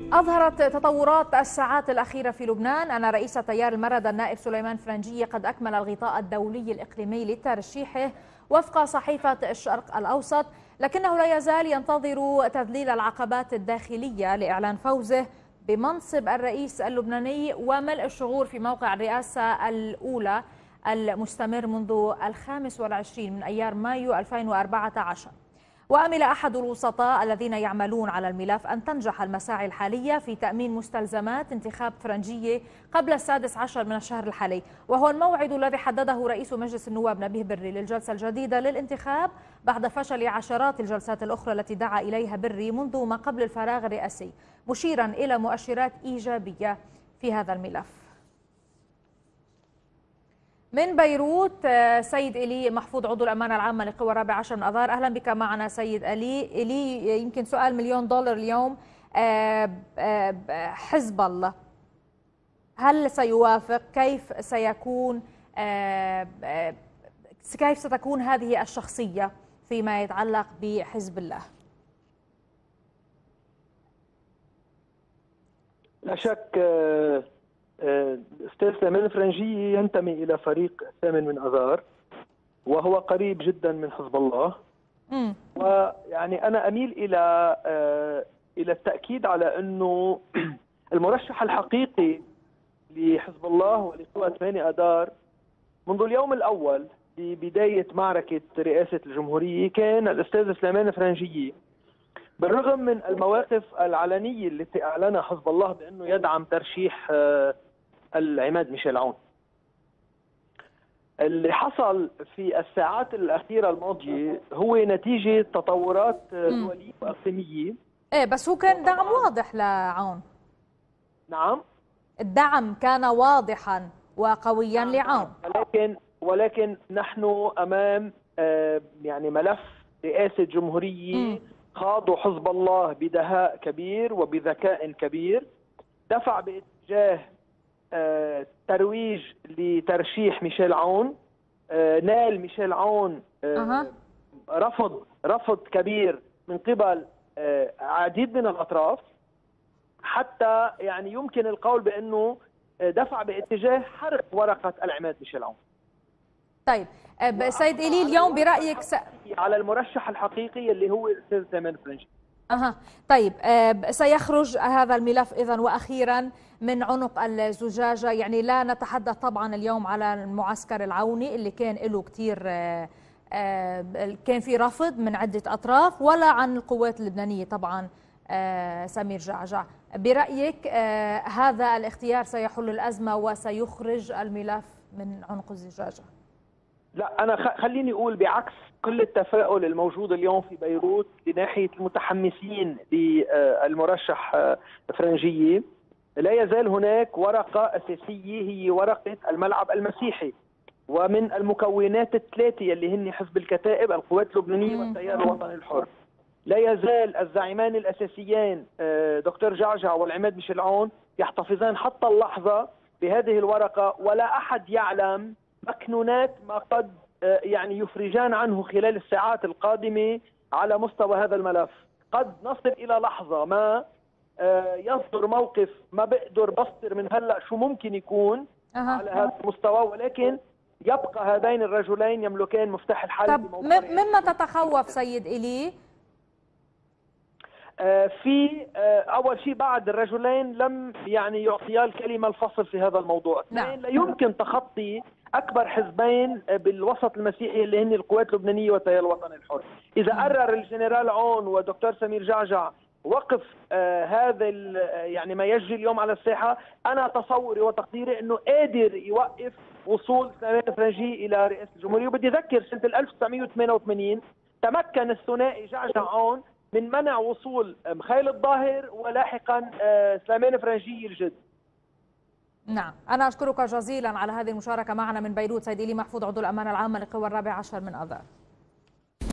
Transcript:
أظهرت تطورات الساعات الأخيرة في لبنان أن رئيس تيار المردة النائب سليمان فرنجية قد أكمل الغطاء الدولي الإقليمي لترشيحه وفق صحيفة الشرق الأوسط، لكنه لا يزال ينتظر تذليل العقبات الداخلية لإعلان فوزه بمنصب الرئيس اللبناني وملء الشغور في موقع الرئاسة الأولى المستمر منذ 25 من أيار مايو 2014. وأمل أحد الوسطاء الذين يعملون على الملف أن تنجح المساعي الحالية في تأمين مستلزمات انتخاب فرنجية قبل 16 من الشهر الحالي، وهو الموعد الذي حدده رئيس مجلس النواب نبيه بري للجلسة الجديدة للانتخاب بعد فشل عشرات الجلسات الأخرى التي دعا إليها بري منذ ما قبل الفراغ الرئاسي، مشيرا إلى مؤشرات إيجابية في هذا الملف. من بيروت سيد إلي محفوظ عضو الأمانة العامة لقوى الرابع عشر من أذار، أهلا بك معنا سيد إلي. يمكن سؤال $1,000,000 اليوم، حزب الله هل سيوافق؟ كيف ستكون هذه الشخصية فيما يتعلق بحزب الله؟ لا شك أستاذ سليمان الفرنجي ينتمي إلى فريق الثامن من أذار، وهو قريب جدا من حزب الله. ويعني أنا أميل إلى التأكيد على أنه المرشح الحقيقي لحزب الله ولقوى 8 أذار منذ اليوم الأول ببداية معركة رئاسة الجمهورية كان الأستاذ سليمان الفرنجي، بالرغم من المواقف العلنية التي أعلنها حزب الله بأنه يدعم ترشيح العماد ميشيل عون. اللي حصل في الساعات الأخيرة الماضية هو نتيجة تطورات دولية وإقليمية. بس هو كان دعم واضح لعون. نعم، الدعم كان واضحا وقويا لعون، ولكن نحن أمام يعني ملف رئاسة جمهورية خاضوا حزب الله بدهاء كبير وبذكاء كبير، دفع باتجاه ترويج لترشيح ميشيل عون. نال ميشيل عون رفض كبير من قبل عديد من الأطراف، حتى يعني يمكن القول بأنه دفع باتجاه حرق ورقة العماد ميشيل عون. طيب سيد إلي، اليوم برأيك على المرشح الحقيقي اللي هو الأستاذ سليمان الفرنجي. طيب سيخرج هذا الملف إذن وأخيرا من عنق الزجاجة؟ يعني لا نتحدث طبعا اليوم على المعسكر العوني اللي كان له كثير كان في رفض من عدة أطراف، ولا عن القوات اللبنانية طبعا سمير جعجع. برأيك هذا الاختيار سيحل الأزمة وسيخرج الملف من عنق الزجاجة؟ لا، أنا خليني أقول بعكس كل التفاؤل الموجود اليوم في بيروت لناحية المتحمسين للمرشح فرنجية، لا يزال هناك ورقة أساسية هي ورقة الملعب المسيحي، ومن المكونات الثلاثة اللي هن حزب الكتائب القوات اللبنانية والتيار الوطني الحر. لا يزال الزعيمان الأساسيين دكتور جعجع والعماد ميشيل عون يحتفظان حتى اللحظة بهذه الورقة، ولا أحد يعلم مكنونات ما قد يعني يفرجان عنه خلال الساعات القادمة على مستوى هذا الملف. قد نصل إلى لحظة ما يصدر موقف ما بقدر بصدر من هلأ شو ممكن يكون على هذا المستوى، ولكن يبقى هذين الرجلين يملكان مفتاح الحل. طب مما تتخوف سيد إلي؟ في أول شيء بعد الرجلين لم يعني يعطيا الكلمة الفصل في هذا الموضوع. اثنين، لا يمكن تخطي أكبر حزبين بالوسط المسيحي اللي هن القوات اللبنانية والتيار الوطني الحر. إذا قرر الجنرال عون ودكتور سمير جعجع وقف هذا يعني ما يجري اليوم على الساحة، أنا تصوري وتقديري أنه قادر يوقف وصول سليمان الفرنجي إلى رئاسة الجمهورية. وبدي أذكر سنة 1988 تمكن الثنائي جعجع عون من منع وصول مخيل الظاهر ولاحقا سليمان الفرنجي الجد. نعم، أنا أشكرك جزيلا على هذه المشاركة معنا من بيروت سيد إلي محفوظ عضو الأمانة العامة لقوى الرابع عشر من أذار.